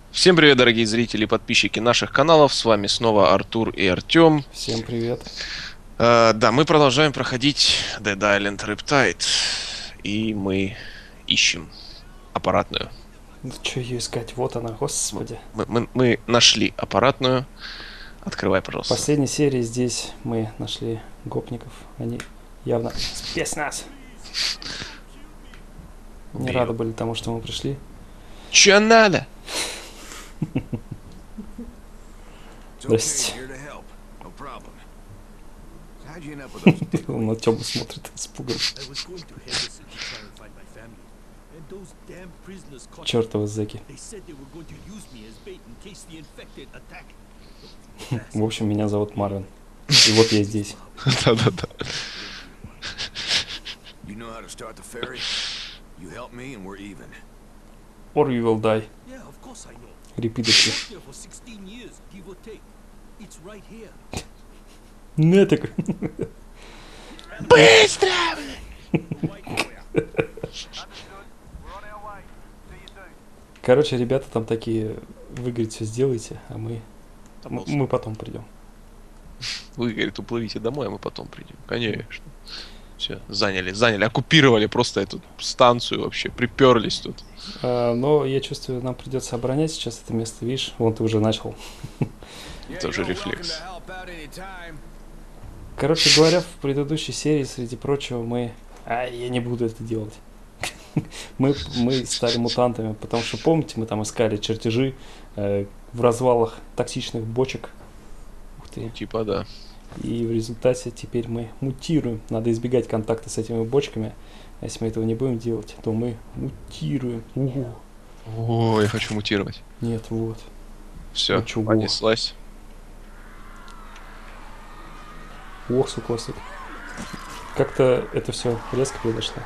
Всем привет, дорогие зрители и подписчики наших каналов. С вами снова Артур и Артем. Всем привет. Да, мы продолжаем проходить Dead Island Riptide. И мы ищем аппаратную. Ну, что ее искать? Вот она, Мы, господи. мы нашли аппаратную. Открывай, В пожалуйста. последней серии здесь мы нашли гопников. Они явно спецназ. Не Убью. рады были тому, что мы пришли. Че надо? Здрасте. Он на Тему смотрит испуганно. Чертовы зэки. В общем, меня зовут Марвин. И вот я здесь. Да-да-да. Or you will die. Repeatedly. Не так. Быстро! Короче, ребята там такие, вы, говорит, все сделайте, а мы потом придем. Вы, говорит, уплывите домой, а мы потом придем. Конечно. Все, заняли, оккупировали просто эту станцию вообще, приперлись тут. Но я чувствую, нам придется оборонять сейчас это место. Видишь, вон ты уже начал. Это уже рефлекс. Короче говоря, в предыдущей серии, среди прочего, я не буду это делать. Мы стали мутантами, потому что, помните, мы там искали чертежи в развалах токсичных бочек. Ух ты. Типа, да. И в результате теперь мы мутируем. Надо избегать контакта с этими бочками. А если мы этого не будем делать, то мы мутируем. Угу. О, я хочу мутировать. Нет, вот. Все, Ну, чего? понеслась. Ох, сука. Как-то это все резко произошло.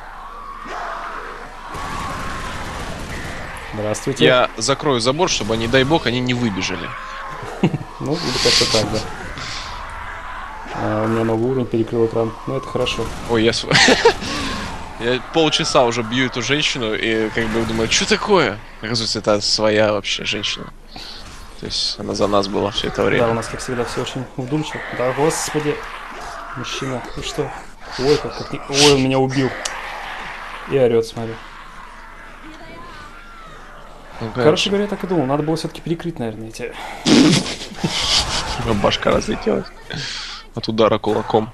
Здравствуйте. Я закрою забор, чтобы, не дай бог, они не выбежали. Ну, или как-то так, да. У меня новый уровень перекрыл экран. Ну, это хорошо. Ой, я полчаса уже бью эту женщину и как бы думаю, что такое? Оказывается, это своя вообще женщина. То есть она за нас была все это Да, у время. нас, как всегда, все очень вдумчиво. Да, господи. Мужчина, ну что? Ой, Ой, он меня убил. И орет, смотри. Ну, Короче говоря, я так и думал. Надо было все-таки перекрыть, наверное, эти... башка разлетелась от удара кулаком.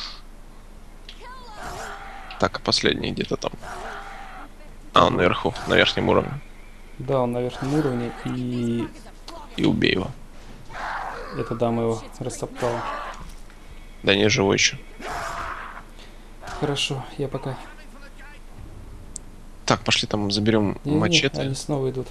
Так, а последний где-то там. А, он наверху, на верхнем уровне. Да, он на верхнем уровне, и И убей его. эта дама его растоптала. Да не, живой еще. Хорошо, я пока... Так, пошли там заберем Не-не-не, мачете. они снова идут.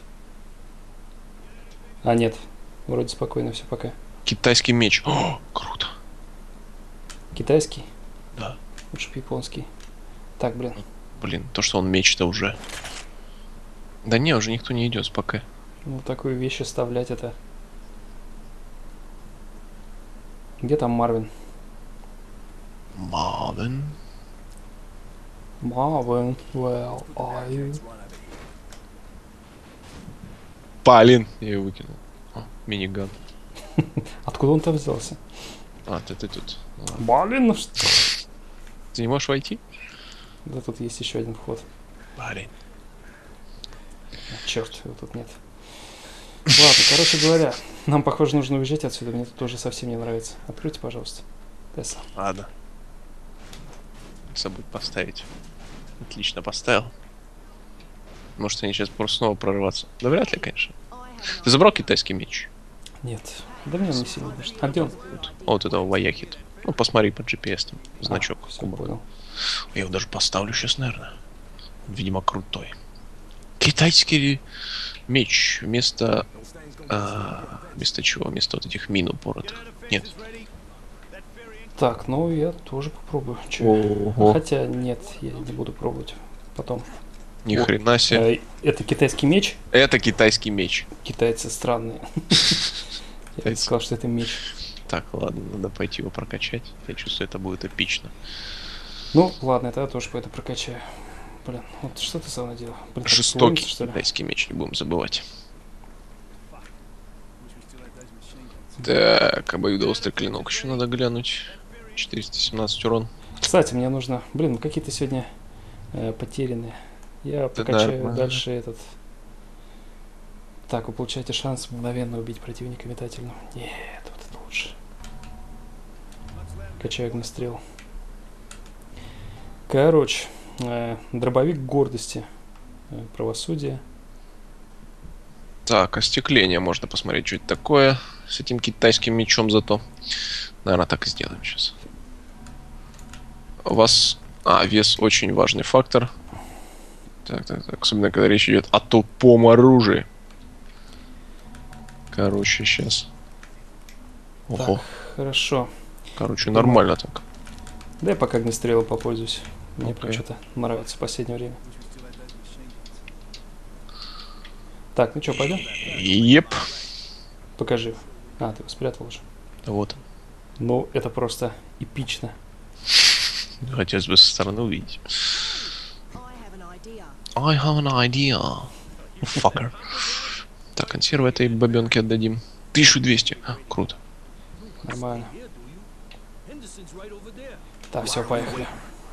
А, нет. Вроде спокойно, все, пока. Китайский меч. О, круто. Китайский? Да. Лучше бы японский. Так, блин. Блин, то, что он меч-то уже. Да не, уже никто не идет, пока. Ну, такую вещь оставлять это... Где там Марвин? Марвин. Marvin, where are you? Блин, я ее выкинул. О, миниган. Откуда он там взялся? А, ты тут. Ладно. Блин, ну что? Ты не можешь войти? Да тут есть еще один вход. Блин. Черт, его тут нет. Ладно, короче говоря, нам, похоже, нужно уезжать отсюда. Мне тут тоже совсем не нравится. Откройте, пожалуйста. Тесса. Ладно. Забудь поставить. Отлично, поставил. Может, они сейчас просто снова прорваться. Да вряд ли, конечно. Ты забрал китайский меч? Нет. Да мне он не сильно нужен. А где он? Вот этого вояки. Ну, посмотри по GPS там. Значок. Все, понял. Я его даже поставлю сейчас, наверное. Видимо, крутой. Китайский меч вместо... вместо чего? Вместо вот этих мин упоротых. Нет. Так, ну я тоже попробую. Чё? Ого. Хотя нет, я не буду пробовать. Потом. Ни Вот. хрена себе. Это китайский меч? Это китайский меч. Китайцы странные. Я бы сказал, что это меч. Так, ладно, надо пойти его прокачать. Я чувствую, это будет эпично. Ну, ладно, это я тоже пойду прокачаю. Блин, вот что ты сам наделал? Блин, Жестокий что ли? китайский меч, не будем забывать. Так, обоюдоострый клинок еще надо глянуть. 417 урон. Кстати, мне нужно... Блин, ну какие-то сегодня потерянные. Я Да покачаю нормально. дальше этот... Так, вы получаете шанс мгновенно убить противника метательным. Нет, вот это лучше. Качаю огнестрел. Короче, дробовик гордости. Правосудие. Так, остекление можно посмотреть, что это такое. С этим китайским мечом зато. Наверное, так и сделаем сейчас. У вас... вес очень важный фактор. Так. Особенно, когда речь идет о тупом оружии. Короче, сейчас. Ого. Так, хорошо. Короче, нормально так. Да я пока огнестрелом попользуюсь. Мне Окей. прям что-то нравится в последнее время. Так, ну что, пойдем? Еп. Покажи. А, ты его спрятал уже. Вот. Ну, это просто эпично. Хотелось бы со стороны увидеть. I have an idea. I have an idea. Fucker. Так, консервы этой бабенке отдадим. 1200. Круто. Нормально. Так, все, поехали.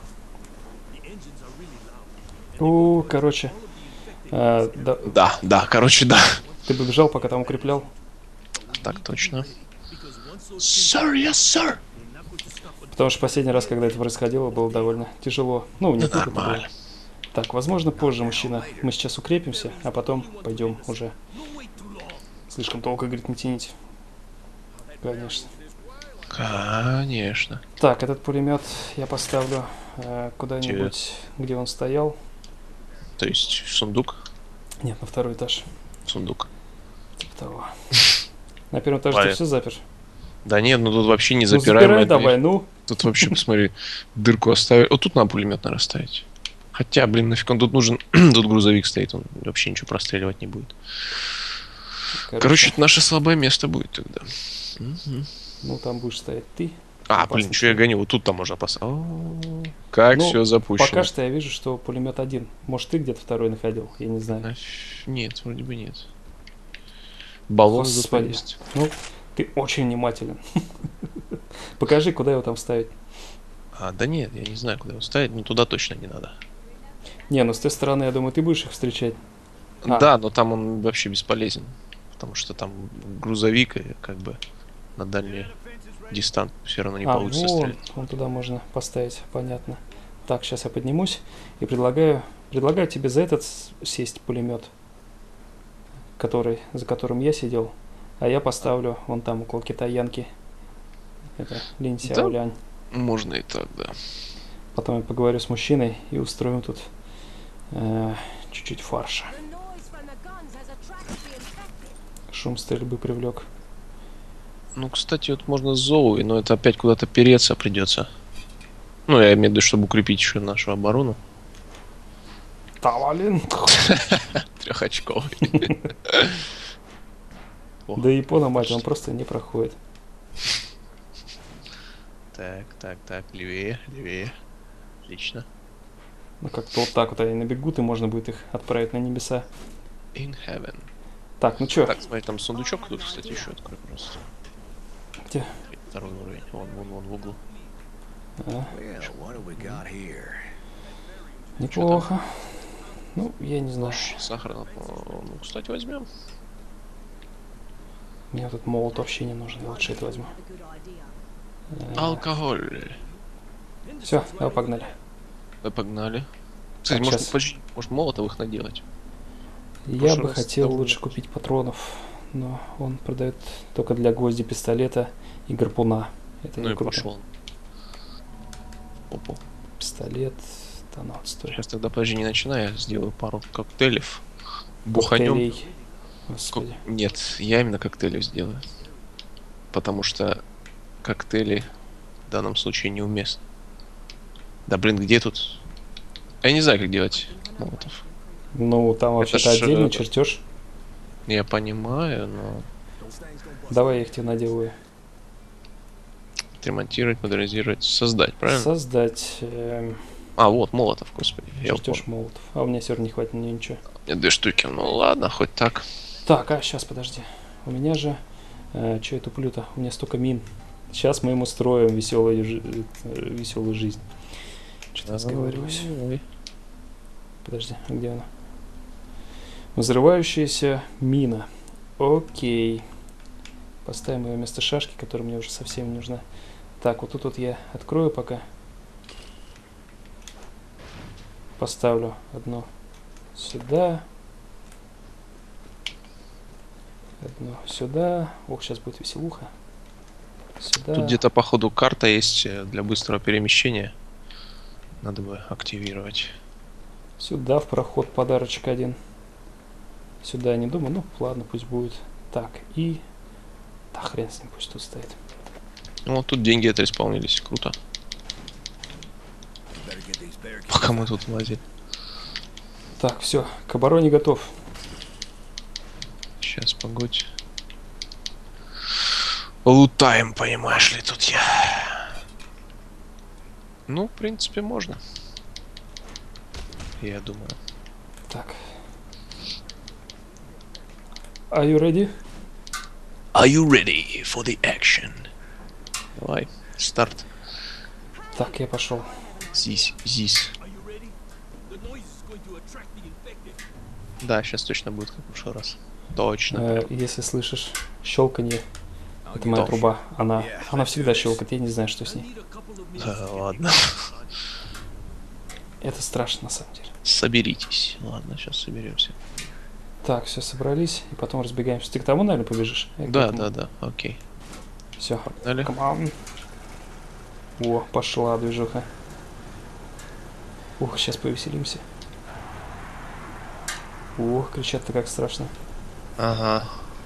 Короче. Да, Да, короче, да. ты бы бежал, пока там укреплял. Так точно. Sir, yes, sir. Потому что последний раз, когда это происходило, было довольно тяжело. Ну, не только Нормально. Так, возможно, позже, мужчина. Мы сейчас укрепимся, а потом пойдем уже. Слишком долго, говорит, не тяните. Конечно. Конечно. Так, этот пулемет я поставлю куда-нибудь, где он стоял. То есть сундук? Нет, на второй этаж. Сундук. Типа того. На первом этаже ты Понятно. все запер? Да нет, ну тут вообще не Ну, запираемая запирай давай, дверь. ну. Тут вообще, посмотри, дырку оставили. Вот тут надо пулемет, наверное, ставить. Хотя, блин, нафиг он тут нужен. Тут грузовик стоит, он вообще ничего простреливать не будет. Короче, это наше слабое место будет тогда. Мгм. Ну, там будешь стоять ты. Блин, Опасно. что я гоню? Вот тут там можно поставить. Как Ну, все запущено. Пока что я вижу, что пулемет один. Может, ты где-то второй находил, я не знаю. Нет, вроде бы нет. Баллон зато Господи. есть. Ну, ты очень внимателен. Покажи, куда его там ставить. Да нет, я не знаю, куда его ставить, но туда точно не надо. Не, ну с той стороны, я думаю, ты будешь их встречать. А. Да, но там он вообще бесполезен. Потому что там грузовик, и как бы на дальние дистанции все равно не получится стрелять. вон туда можно поставить, понятно. Так, сейчас я поднимусь и предлагаю тебе за этот сесть пулемет, за которым я сидел, а я поставлю вон там около китаянки. Это Линь Сяолянь. Можно и так, да. Потом я поговорю с мужчиной и устроим тут чуть-чуть фарша. The noise from the guns has attracted the infected. Шум стрельбы привлек. Ну, кстати, вот можно с Зоуи, но это опять куда-то переться придется. Ну, я имею в виду, чтобы укрепить еще нашу оборону. Талалин. Трехочковый. Да Япона, мать, он просто не проходит. Так, левее. Отлично. Ну как-то вот так вот они набегут, и можно будет их отправить на небеса. In heaven. Так, ну чё? Так, смотри, там сундучок тут, кстати, еще открой просто. Где? Второй уровень. Вон в углу. А, Well, what do we got here? неплохо. Ну, я не знаю. Сахар. Ну, кстати, возьмем. Мне тут молот вообще не нужен, я лучше это возьму. Not a good idea. Алкоголь. Все, давай погнали. Да погнали. Кстати, Так, может молотовых наделать. Я прошлый бы раз хотел давно лучше купить патронов, но он продает только для гвозди пистолета и гарпуна. Это Ну не и круто. пошел. Опа. Пистолет, да ну отстой. Сейчас тогда, подожди, не начинай, я сделаю пару коктейлев. Буханем. Коктейлей. Господи. Нет, я именно коктейли сделаю. Потому что коктейли в данном случае неуместны. Да блин, где тут? Я не знаю, как делать молотов. Ну, там вообще-то ж, отдельный чертеж. Я понимаю, но Давай я их тебе наделаю. отремонтировать, модернизировать, создать, правильно? Создать Вот, молотов, господи. Я чертеж молотов. А у меня все равно не хватит на нее ничего. У меня 2 штуки, ну ладно, хоть так. Так, сейчас подожди. У меня же Че я туплю-то? У меня столько мин. Сейчас мы им устроим веселую жизнь. Что-то разговариваюсь. Подожди, а где она? Взрывающаяся мина. Окей. Поставим ее вместо шашки, которая мне уже совсем не нужна. Так, вот тут вот я открою пока. Поставлю одно сюда. Одно сюда. Ох, сейчас будет веселуха. Сюда. Тут где-то, походу, карта есть для быстрого перемещения. Надо бы активировать. Сюда в проход подарочек один. Сюда я не думаю. Ну, ладно, пусть будет. Так, и... Да хрен с ним, пусть тут стоит. Ну, вот тут деньги это исполнились. Круто. Better get these barricades. Пока мы тут лазили. Так, все, к обороне готов. Сейчас, погодь. Лутаем, понимаешь ли, тут я. Ну, в принципе, можно. Я думаю. Так. Are you ready? Are you ready for the action? Давай, старт. Так, я пошел. Здесь. Да, сейчас точно будет, как в прошлый раз. Точно. Если слышишь щелканье, это моя труба. Она всегда щелкает, я не знаю, что с ней. Да, ладно. Это страшно, на самом деле. Соберитесь. Ладно, сейчас соберемся. Так, все, собрались, и потом разбегаемся. Ты к тому, наверное, побежишь? Да, окей. Все, Далее. О, пошла движуха. Ух, сейчас повеселимся. Ох, кричат-то как страшно. Ага.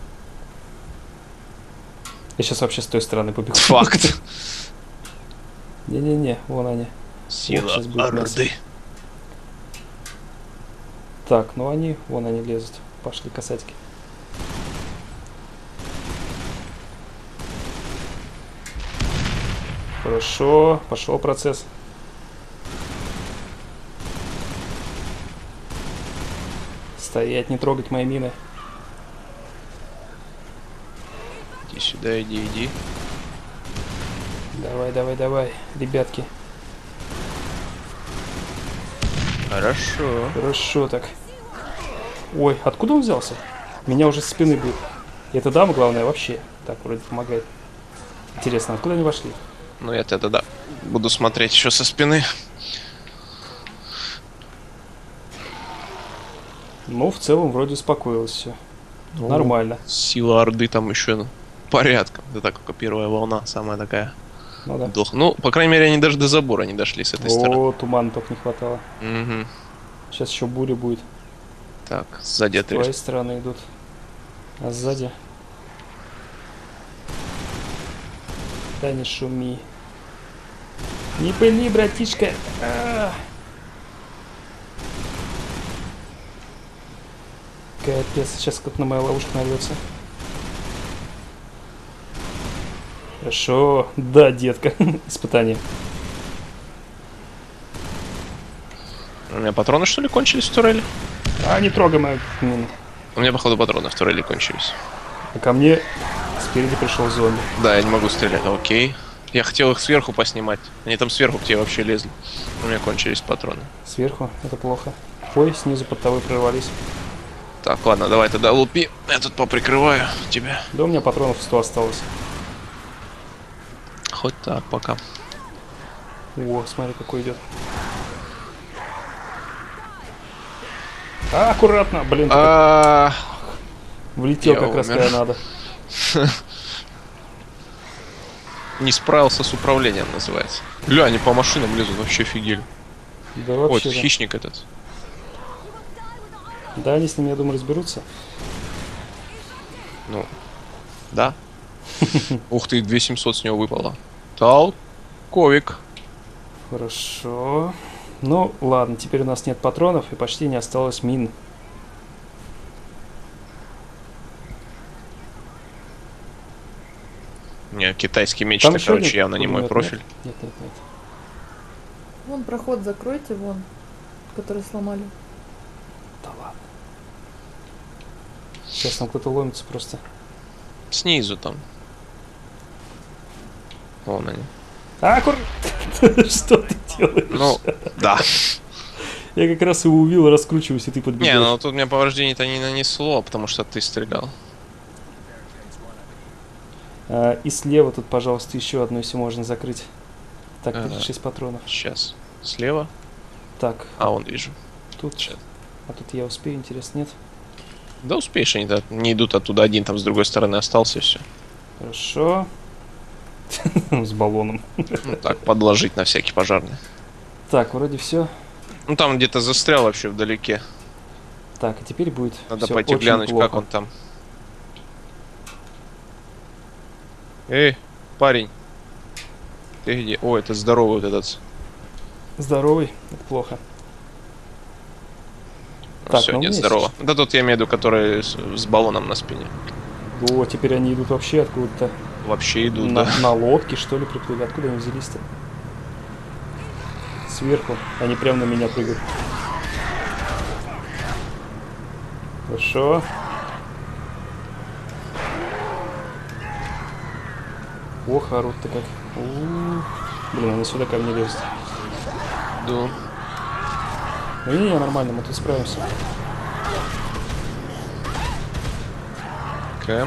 Я сейчас вообще с той стороны побегу. Факт. Не-не-не, вон они. Сила сейчас будет Орды. Так, ну они, вон они лезут. Пошли касатики. Хорошо, пошел процесс. Стоять, не трогать мои мины. Иди сюда, иди. Давай, ребятки. Хорошо так. Ой, откуда он взялся? Меня уже со спины бьют. И эта дама, главное, вообще так вроде помогает. Интересно, откуда они вошли? Ну, я тогда буду смотреть еще со спины. Ну, в целом, вроде успокоилось все. Ну, Нормально. Сила Орды там еще порядком. Это так, как первая волна, самая такая. Ну да. Ну, по крайней мере, они даже до забора не дошли с этой стороны. О, тумана только не хватало. Угу. Сейчас еще буря будет. Так, сзади С твоей отрежь. стороны идут. А сзади? Да не шуми. Не пыли, братишка. Капец, сейчас как на мою ловушку нарвется. Хорошо. Да, детка. Испытание. У меня патроны, что ли, кончились в турели? Не трогай мою мину. У меня, походу, патроны в турели кончились. А ко мне спереди пришел зомби. Да, я не могу стрелять. Окей. Я хотел их сверху поснимать. Они там сверху к тебе вообще лезли. У меня кончились патроны. Сверху? Это плохо. Ой, снизу под тобой прорвались. Так, ладно, давай тогда лупи. Я тут поприкрываю тебя. Да у меня патронов 100 осталось. Хоть так пока. О, смотри, какой идет. Аккуратно, блин. Влетел Я как раз умер. когда надо. Не справился с управлением, называется. Гля, они по машинам лезут, вообще офигели. Да Вот, вообще. Да. хищник этот. Да, они с ними, я думаю, разберутся. Ну, да. Ух ты, 2700 с него выпало. Толковик. Хорошо. Ну, ладно, теперь у нас нет патронов и почти не осталось мин. Не, китайский меч, Там это, еще короче, нет явно не мой пулемёта, профиль. Нет. Вон проход закройте, вон, который сломали. Да ладно. Сейчас там кто-то ломится просто. Снизу там. Вон они. Что ты делаешь? Ну, да. Я как раз его увидел, раскручиваюсь, и ты Не, подбегаешь. ну тут мне повреждений-то не нанесло, потому что ты стрелял. И слева тут, пожалуйста, еще одну, если можно закрыть. Так, Ага. 36 патронов. Сейчас. Слева. Так, А, вон вижу. тут... Щас. А тут я успею, интересно, нет? Да успеешь, они не идут оттуда, один там с другой стороны остался, и все. Хорошо. С баллоном. Ну так, подложить на всякий пожарный. Так, вроде все. Ну там где-то застрял вообще вдалеке. Так, и теперь будет Надо всё пойти очень глянуть, плохо. как он там. Эй, парень. Ты где? О, это здоровый вот этот. Здоровый, это плохо. Ну, Так, все, ну, у нет, меня здорово. есть. Да тот я имею в виду, который с баллоном на спине. О, теперь они идут вообще откуда-то. Вообще идут, На, да. на лодке, что ли, приплыли. Откуда они взялись-то? Сверху. Они прямо на меня прыгают. Хорошо. Ох, орут-то как. Блин, они сюда ко мне лезут. Да. Ну не, нормально, мы тут справимся. Окей.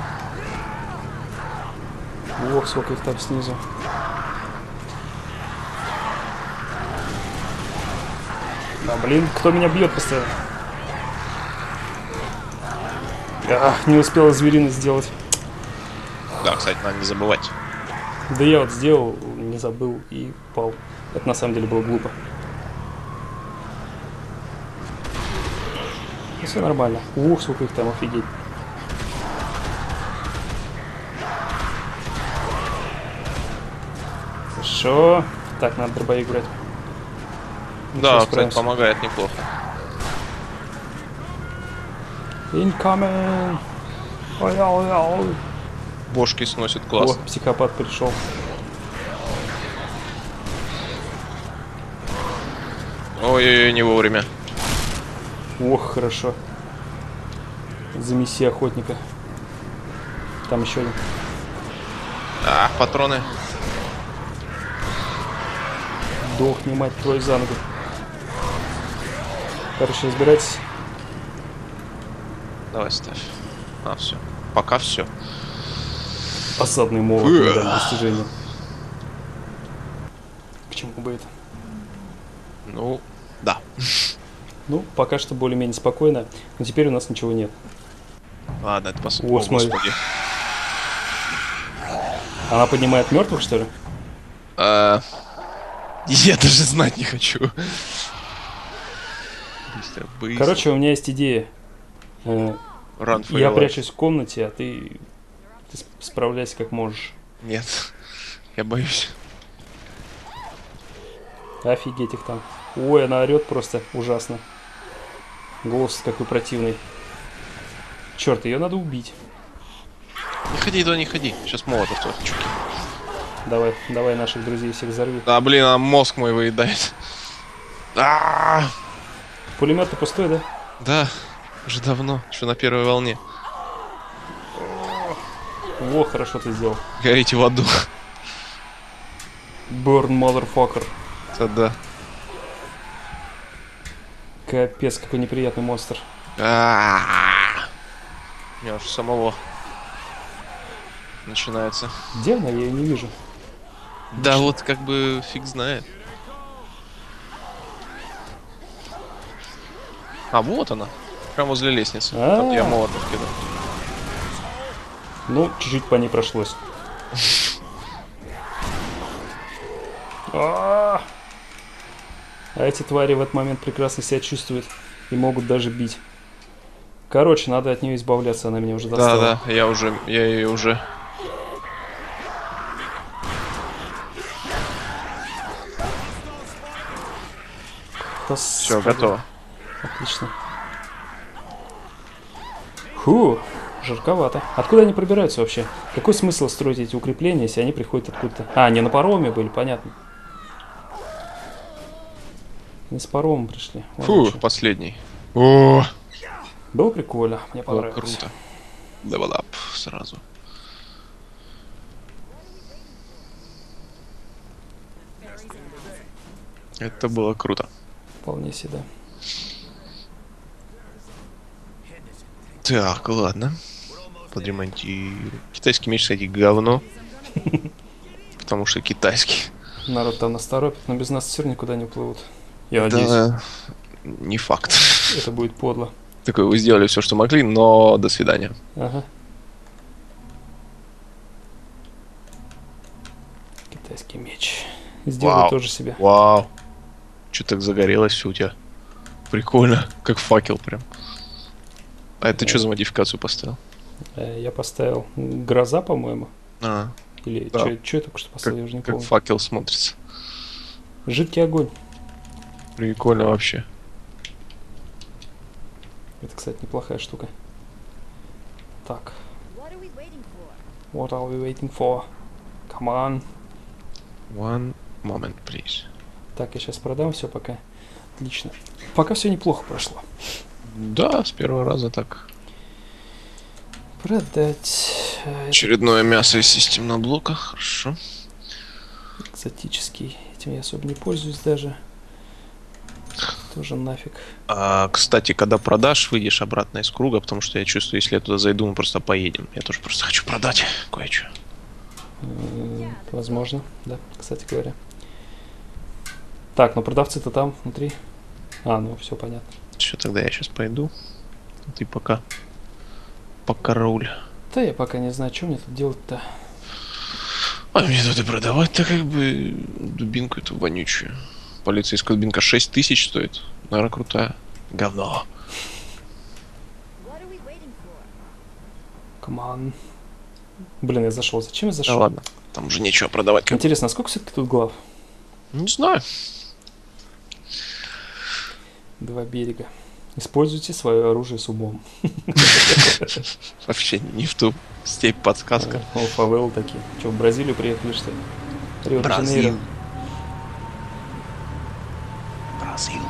Ох, сколько их там снизу. Да, блин, кто меня бьет постоянно? Ах, не успел зверины сделать. Да, кстати, надо не забывать. Да я вот сделал, не забыл и упал. Это на самом деле было глупо. Ну, все нормально. Ух, сколько их там, офигеть. Хорошо. Так, надо дробовик брать. Ну, Да, всё, кстати, справимся. помогает неплохо. Incoming! Ой-ой-ой. Бошки сносит О, класс. психопат пришел. Ой-ой-ой, не вовремя. Ох, хорошо. Замеси охотника. Там еще один. А, патроны. Дохни, мать твою, за ногу. Короче, разбирайтесь. Давай ставь. А, все. Пока все. Осадный молот, медаль достижения. К чему бы это? Ну, да. Ну, пока что более-менее спокойно, но теперь у нас ничего нет. Ладно, это О, посмотрим. смотри. Она поднимает мертвых, что ли? Я даже знать не хочу. Быстро, быстро. Короче, у меня есть идея. Run for Я your life. прячусь в комнате, а ты справляйся как можешь. Нет, я боюсь. Офигеть их там. Ой, она орет просто ужасно. Голос какой противный. Черт, ее надо убить. Не ходи туда, не ходи. Сейчас молотов тут, чуки. Давай, давай наших друзей всех взорви. Да, блин, она мозг мой выедает. А, Пулемет-то пустой, да? да, уже давно, что на первой волне. О, хорошо ты сделал. Горите в аду. Burn, motherfucker. Это да. Капец, какой неприятный монстр. У меня аж самого начинается. Где она? Я ее не вижу. Да вот как бы фиг знает. А, вот она. Прямо возле лестницы. Там я молотов кидал. Ну, чуть-чуть по ней прошлось. А эти твари в этот момент прекрасно себя чувствуют и могут даже бить. Короче, надо от нее избавляться, она меня уже достала. Да, да, я ее уже. Все, готово. Отлично. Фу, жарковато. Откуда они пробираются вообще? Какой смысл строить эти укрепления, если они приходят откуда-то? А, они на пароме были, понятно. Они с паромом пришли. Вот Фу, лучше. последний. О, Было прикольно, мне было понравилось. круто. Level up сразу. Это было круто. Вполне себе. Так, ладно. Подремонтирую. Китайский меч, кстати, говно. Потому что китайский. Народ там нас торопит, но без нас все никуда не плывут. Я надеюсь, Да, не факт. это будет подло. Такой, вы сделали все, что могли, но до свидания. Ага. Китайский меч. Сделай Вау. тоже себе. Вау. Че так загорелось все у тебя? Прикольно. Как факел прям. А это что за модификацию поставил? Я поставил гроза, по-моему. А, Или Да. что я только что поставил, я уже не как помню. факел смотрится. Жидкий огонь. Прикольно вообще. Это, кстати, неплохая штука. Так. What are we waiting for? What are we waiting for? Come on. One moment, please. Так, я сейчас продам все пока. Отлично. Пока все неплохо прошло. Да, с первого раза так. Продать. Очередное мясо из системного блока. Хорошо. Экзотический. Этим я особо не пользуюсь даже. Тоже нафиг. Кстати, когда продашь, выйдешь обратно из круга, потому что я чувствую, если я туда зайду, мы просто поедем. Я тоже просто хочу продать кое-что. Возможно, да, кстати говоря. Так, ну продавцы-то там, внутри. Ну все понятно. Все, тогда я сейчас пойду. А ты пока руль. Да я пока не знаю, что мне тут делать-то. А мне тут и продавать-то как бы дубинку эту вонючую. Полицейская дубинка 6000 стоит. Наверное, крутая. Говно. What are we waiting for? Come on. Блин, я зашел. Зачем я Да зашел? ладно. Там уже нечего продавать. Как... Интересно, а сколько все-таки тут глав? Не знаю. 2 берега. Используйте свое оружие с умом. Вообще не в ту степь подсказка. Фавел такие. Че, в Бразилию приехали, что ли? Рио-де-Жанейро. Бразил.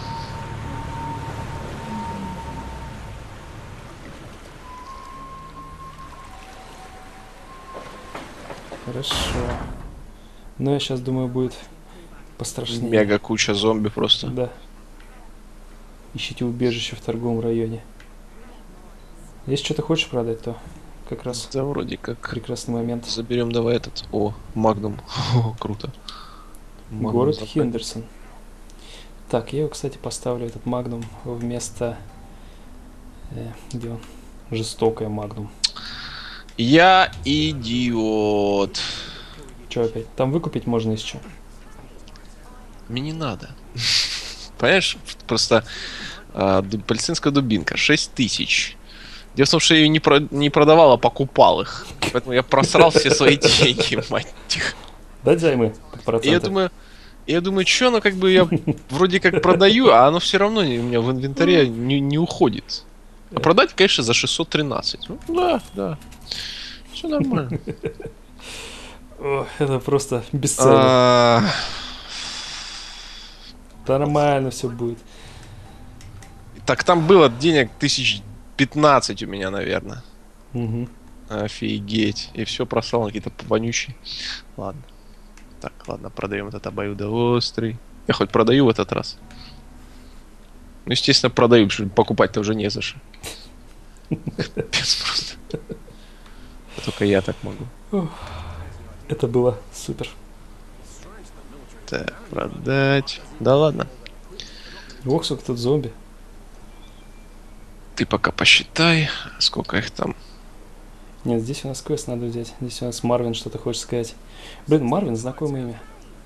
Хорошо. Ну, я сейчас думаю, будет пострашнее. Мега куча зомби просто. Да. Ищите убежище в торговом районе. Если что-то хочешь продать, то как раз Да, вроде как. прекрасный момент. Заберем давай этот. О, Магнум. О, круто. Магнум Город забрать. Хендерсон. Так, я его, кстати, поставлю, этот Магнум, вместо... где он? Жестокая Магнум. Я идиот. Че опять? Там выкупить можно еще. Мне не надо. Понимаешь, просто палестинская дубинка 6000. Дело в том, что я ее не продавал, а покупал их. Поэтому я просрал все свои деньги, мать их. Дать займы под И проценты. я думаю, что оно как бы я вроде как продаю, а оно все равно у меня в инвентаре не уходит. А продать, конечно, за 613. Ну, да. Все нормально. О, это просто бесценно. Нормально все будет. Так там было денег 1015 у меня, наверное. Мгм. Офигеть. И все просрал на какие-то вонючие. Ладно. Так, ладно, продаем этот обоюдоострый. Я хоть продаю в этот раз. Ну, естественно, продаю, потому что покупать-то уже не за что. Капец просто. Только я так могу. Это было супер. Так, продать. Да ладно. Ох, сколько тут зомби. Ты пока посчитай, сколько их там. Нет, здесь у нас квест надо взять. Здесь у нас Марвин что-то хочет сказать. Блин, Марвин, знакомое имя.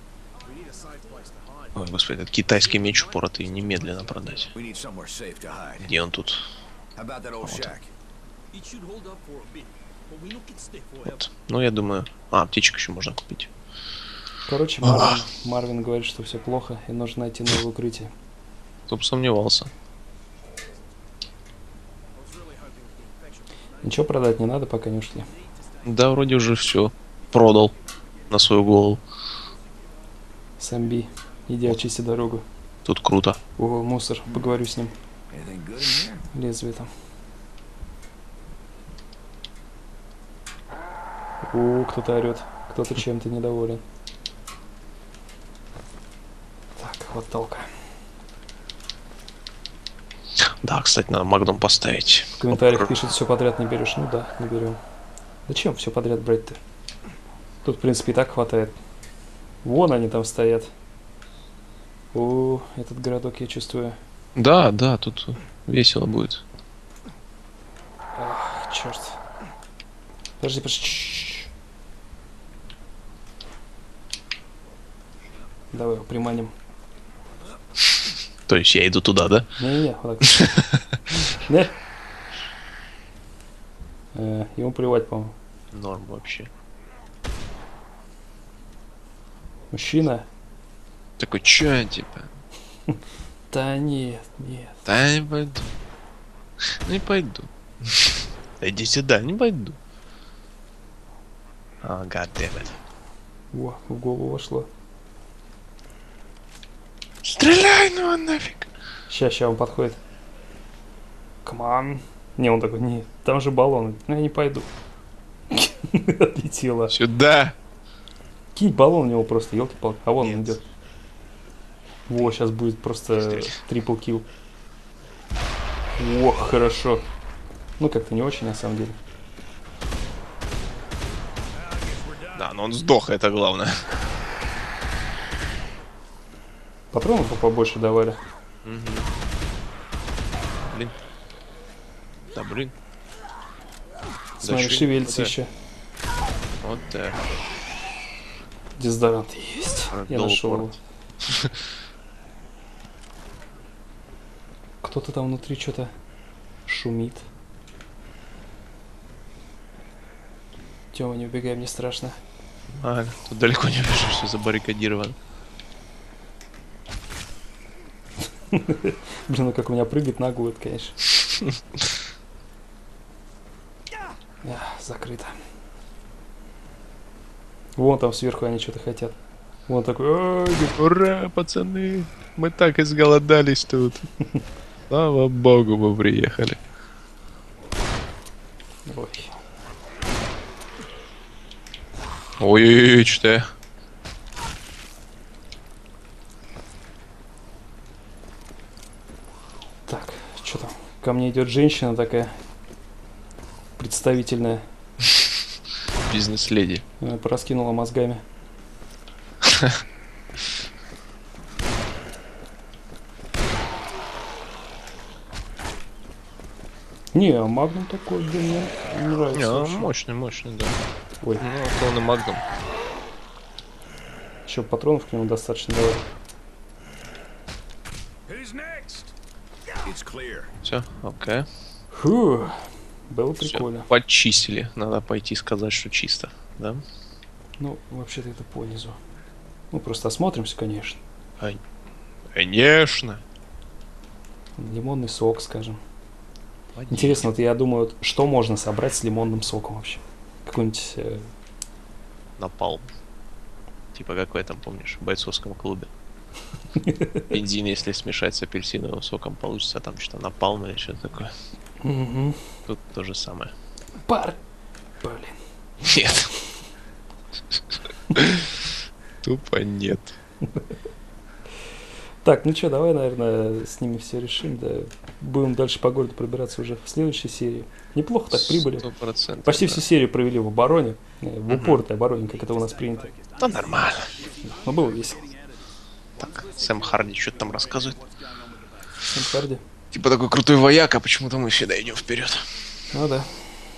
Ой, господи, этот китайский меч упоротый немедленно продать. We need somewhere safe to hide. Где он тут? How about that old shack? Вот. Ну, я думаю... птичек еще можно купить. Короче, Марвин говорит, что все плохо и нужно найти новое укрытие. Кто бы сомневался. Ничего продать не надо, пока не ушли. Да, вроде уже все. Продал на свою голову. Самби, иди очисти дорогу. Тут круто. О, мусор, поговорю с ним. Anything good in here? Лезвие там. О, кто-то орет. Кто-то чем-то недоволен. Так, хваталка. Да, кстати, надо магнум поставить. В комментариях пишет, все подряд не берешь. Ну да, не берем. Зачем все подряд брать-то? Тут, в принципе, и так хватает. Вон они там стоят. О, этот городок я чувствую. Да, да, тут весело будет. Ах, черт. Подожди, подожди. Давай его приманим. То есть я иду туда, да? Не-не-не, вот так. Не. Ему плевать, по-моему. Норм вообще. Мужчина? Такой, чё, типа? Да нет, нет. Да не пойду. Не пойду. Да иди сюда, не пойду. А, goddammit. О, в голову вошло. Стреляй, ну нафиг. Сейчас он подходит. Come on. Не, он такой, не, там же баллон. Ну, я не пойду. Отлетела. Сюда. Кинь баллон у него просто, елки-палки. А вон он Нет. идет. Во, сейчас будет просто трипл килл. О, хорошо. Ну, как-то не очень, на самом деле. Да, но он сдох, это главное. Патронов побольше давали. Блин. Да блин. Смотри, чё- шевелится да. еще. Вот так. Дезодорант есть. Я Доллар нашел его. порт. Кто-то там внутри что-то шумит. Тёма, не убегай, мне страшно. А, тут далеко не бежишь, все забаррикадировано. Блин, ну как у меня прыгает нагло, это, конечно. Закрыто. Вон там сверху они что-то хотят. Вон такой. «Ой, Ура, пацаны! Мы так изголодались тут. Слава богу, мы приехали. ой». Ой-ой-ой, что я? Так, что там? Ко мне идет женщина такая представительная. Бизнес-леди. Пораскинула мозгами. Не, а магнум такой, блин, мне нравится. Не, он вообще. мощный, мощный, да. Ой, Ну, то он и магнум. еще патронов к нему достаточно давай. Who's next? It's clear. Все, окей. Фу, было Всё, прикольно. почистили. Надо пойти сказать, что чисто, да? Ну, вообще-то это по низу. Ну, просто осмотримся, конечно. Конечно. Лимонный сок, скажем. Интересно, вот я думаю, вот что можно собрать с лимонным соком вообще? Какой-нибудь... Напалм. Типа как в этом, помнишь, в бойцовском клубе. Бензин, если смешать с апельсиновым соком, получится там что-то напалм или что-то такое. Угу. Тут то же самое. Пар... Блин. Нет. Тупо нет. Так, ну что, давай, наверное, с ними все решим, да. Будем дальше по городу пробираться уже в следующей серии. Неплохо так прибыли. 100%. Почти да. всю серию провели в обороне. В упорной обороне, как это у нас принято. Да нормально. Но было весело. Так, Сэм Харди что-то там рассказывает. Сэм Харди. Типа такой крутой вояк, а почему-то мы всегда идем вперед. Ну да.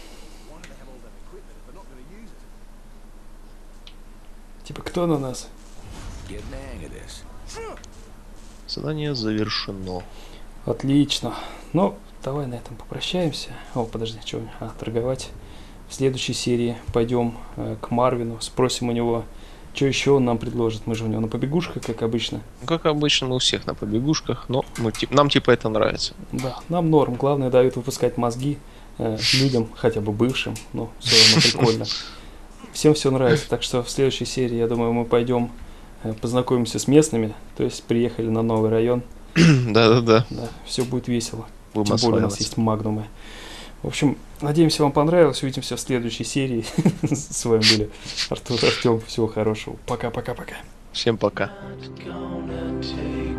Типа кто на нас? Getting the hang of this. Задание завершено. Отлично. Ну, давай на этом попрощаемся. О, подожди, что? Торговать. В следующей серии пойдем к Марвину, спросим у него, что еще он нам предложит. Мы же у него на побегушках, как обычно. Ну, как обычно, мы у всех на побегушках, но мы, нам типа это нравится. Да, нам норм. Главное, дают выпускать мозги людям, хотя бы бывшим. Но все равно прикольно. Всем все нравится. Так что в следующей серии, я думаю, мы пойдем познакомимся с местными. То есть приехали на новый район. Да-да-да. Да, все будет весело. Будем Тем более у нас осваиваться. есть магнумы. В общем, надеемся, вам понравилось. Увидимся в следующей серии. С вами были Артур, Артем. Всего хорошего. Пока-пока-пока. Всем пока. Gonna take